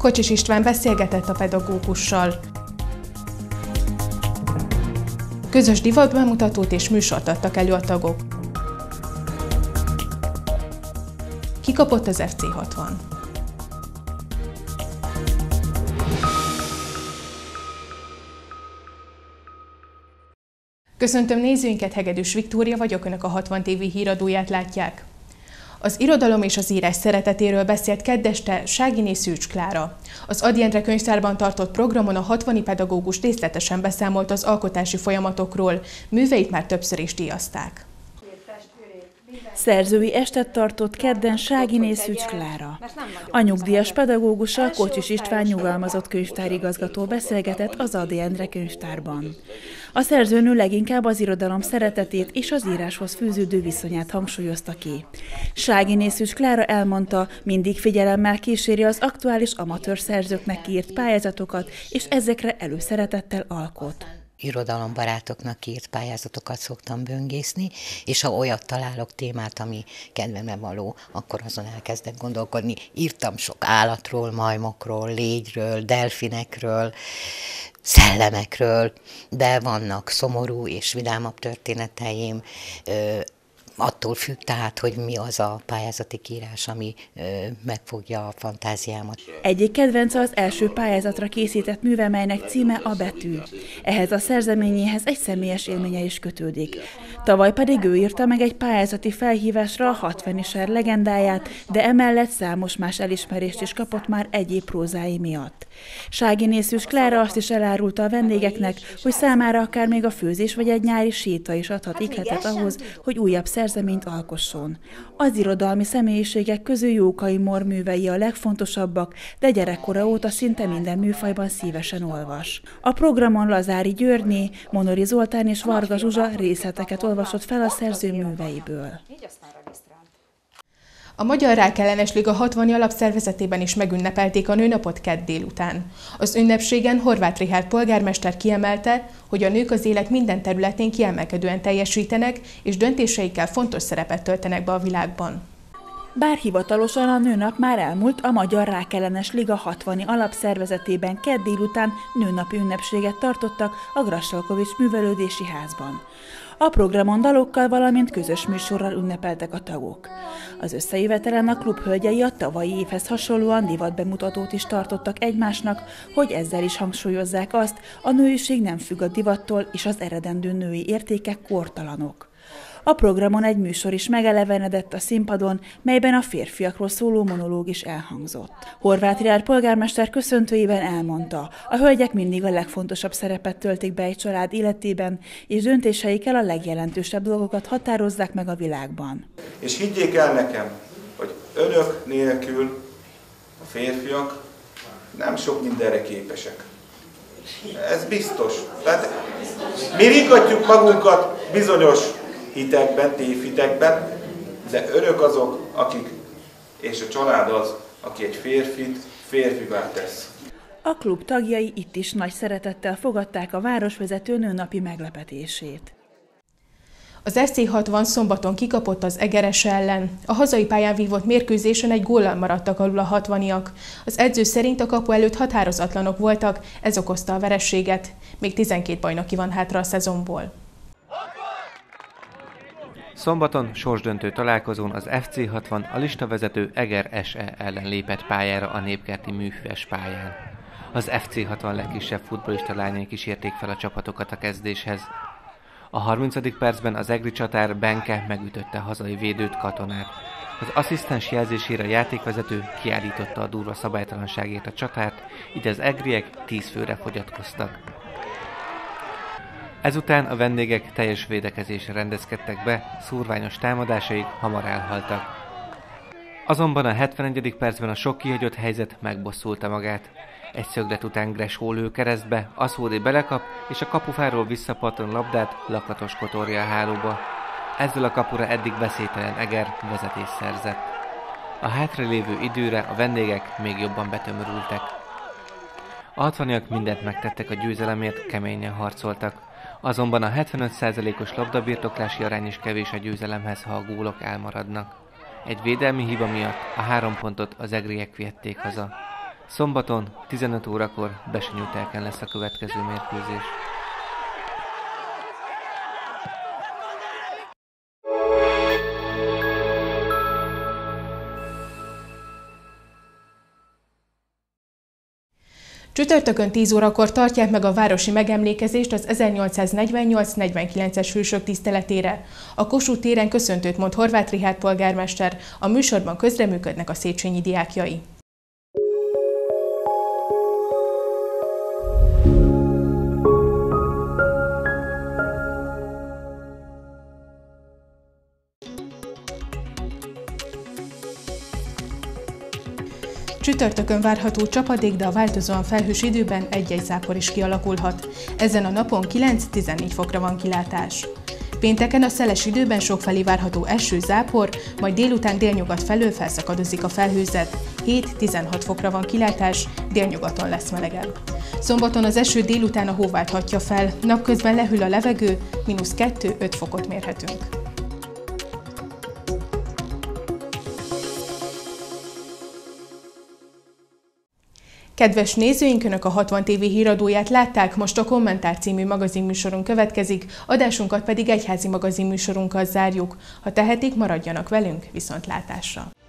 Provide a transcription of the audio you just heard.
Kocsis István beszélgetett a pedagógussal. Közös divatbemutatót és műsort adtak elő a tagok. Ki kapott az FC60? Köszöntöm nézőinket, Hegedűs Viktória vagyok, Önök a 60 TV híradóját látják. Az irodalom és az írás szeretetéről beszélt kedd este Ságyiné Szűcs Klára. Az Ady Endre könyvtárban tartott programon a 60-i pedagógus részletesen beszámolt az alkotási folyamatokról, műveit már többször is díjazták. Szerzői estet tartott kedden Ságyiné Szűcs Klára. A nyugdíjas pedagógussal Kocsis István nyugalmazott könyvtárigazgató beszélgetett az Ady Endre könyvtárban. A szerzőnő leginkább az irodalom szeretetét és az íráshoz fűződő viszonyát hangsúlyozta ki. Ságyiné Szűcs Klára elmondta, mindig figyelemmel kíséri az aktuális amatőr szerzőknek kiírt pályázatokat, és ezekre előszeretettel alkot. Irodalombarátoknak kiírt pályázatokat szoktam böngészni, és ha olyat találok témát, ami kedvemre való, akkor azon elkezdek gondolkodni. Írtam sok állatról, majmokról, légyről, delfinekről, szellemekről, de vannak szomorú és vidámabb történeteim, attól függ tehát, hogy mi az a pályázati kiírás, ami megfogja a fantáziámat. Egyik kedvence az első pályázatra készített műve, melynek címe a Betű. Ehhez a szerzeményéhez egy személyes élménye is kötődik. Tavaly pedig ő írta meg egy pályázati felhívásra a 60-iser legendáját, de emellett számos más elismerést is kapott már egyéb prózái miatt. Ságyiné Szűcs Klára azt is elárulta a vendégeknek, hogy számára akár még a főzés vagy egy nyári séta is adhat ihletet ahhoz, hogy újabb szerzeményt alkosson. Az irodalmi személyiségek közül Jókai Mór művei a legfontosabbak, de gyerekkora óta szinte minden műfajban szívesen olvas. A programon Lazári Györgyné, Monori Zoltán és Varga Zsuzsa részleteket olvasott fel a szerző műveiből. A Magyar Rákellenes Liga 60 alapszervezetében is megünnepelték a nőnapot kedd délután. Az ünnepségen Horváth Richárd polgármester kiemelte, hogy a nők az élet minden területén kiemelkedően teljesítenek, és döntéseikkel fontos szerepet töltenek be a világban. Bár hivatalosan a nőnap már elmúlt, a Magyar Rákellenes Liga 60 alapszervezetében kedd délután nőnapi ünnepséget tartottak a Grassalkovich Művelődési Házban. A programon dalokkal, valamint közös műsorral ünnepeltek a tagok. Az összejövetelen a klub hölgyei a tavalyi évhez hasonlóan divatbemutatót is tartottak egymásnak, hogy ezzel is hangsúlyozzák azt, a nőiség nem függ a divattól, és az eredendő női értékek kortalanok. A programon egy műsor is megelevenedett a színpadon, melyben a férfiakról szóló monológ is elhangzott. Horváth Richárd polgármester köszöntőjében elmondta, a hölgyek mindig a legfontosabb szerepet töltik be egy család életében, és döntéseikkel a legjelentősebb dolgokat határozzák meg a világban. És higgyék el nekem, hogy önök nélkül a férfiak nem sok mindenre képesek. Ez biztos. Tehát mi ringatjuk magunkat bizonyos hitekben, tévhitekben, de önök azok, akik, és a család az, aki egy férfit férfivá tesz. A klub tagjai itt is nagy szeretettel fogadták a városvezető nőnapi meglepetését. Az FC60 szombaton kikapott az Egeres ellen. A hazai pályán vívott mérkőzésen egy góllal maradtak alul a 60-iak. Az edző szerint a kapu előtt határozatlanok voltak, ez okozta a vereséget. Még 12 bajnoki van hátra a szezonból. Szombaton sorsdöntő találkozón az FC60 a listavezető Eger SE ellen lépett pályára a Népkerti műfüves pályán. Az FC60 legkisebb futballista lányai kísérték fel a csapatokat a kezdéshez. A 30. percben az egri csatár Benke megütötte a hazai védőt, Katonát. Az asszisztens jelzésére a játékvezető kiállította a durva szabálytalanságért a csatárt, így az egriek 10 főre fogyatkoztak. Ezután a vendégek teljes védekezésre rendezkedtek be, szurványos támadásaik hamar elhaltak. Azonban a 71. percben a sok kihagyott helyzet megbosszulta magát. Egy szöglet után Gresó lő keresztbe, Aszódi belekap, és a kapufáról visszapattan labdát Lakatos kotorja a hálóba. Ezzel a kapura eddig veszélytelen Eger vezetést szerzett. A hátralévő időre a vendégek még jobban betömörültek. A 60-iak mindent megtettek a győzelemért, keményen harcoltak. Azonban a 75%-os labdabirtoklási arány is kevés a győzelemhez, ha a gólok elmaradnak. Egy védelmi hiba miatt a 3 pontot az egriek vihették haza. Szombaton 15 órakor Besenyőtelken lesz a következő mérkőzés. Csütörtökön 10 órakor tartják meg a városi megemlékezést az 1848-49-es hősök tiszteletére. A Kossuth téren köszöntőt mond Horváth Richárd polgármester, a műsorban közreműködnek a Széchenyi diákjai. Csütörtökön várható csapadék, de a változóan felhős időben egy-egy zápor is kialakulhat. Ezen a napon 9-14 fokra van kilátás. Pénteken a szeles időben sokfelé várható eső, zápor, majd délután délnyugat felől felszakadozik a felhőzet. 7-16 fokra van kilátás, délnyugaton lesz melegebb. Szombaton az eső délután a hó válthatja fel, napközben lehűl a levegő, -2-5 fokot mérhetünk. Kedves nézőink, Önök a 60 TV híradóját látták, most a Kommentár című magazinműsorunk következik, adásunkat pedig egyházi magazinműsorunkkal zárjuk. Ha tehetik, maradjanak velünk, viszontlátásra!